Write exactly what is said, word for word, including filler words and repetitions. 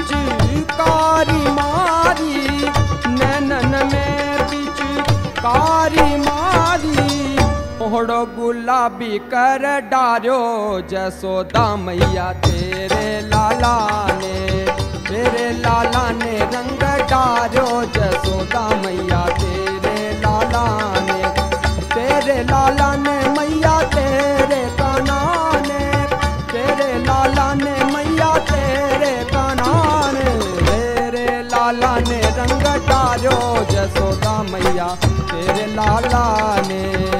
पिचकारी मारी, नैनन में पिचकारी मारी। ओढ़ो गुलाबी कर डार्यो जसोदा मैया तेरे लाला ने, तेरे लाला ने रंग डार्यो जसोदा मैया तेरे लाला ने। तेरे लाला ने मैया तेरे काना ने, तेरे लाला ने मैया तेरे काना ने। तेरे लाला ने रंग डार्यो जसोदा मैया तेरे लाला ने।